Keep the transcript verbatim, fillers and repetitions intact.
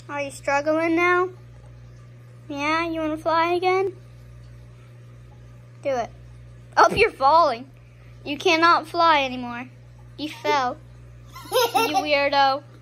Are you struggling now? Yeah, you want to fly again? Do it. Oh, you're falling. You cannot fly anymore. You fell. You weirdo.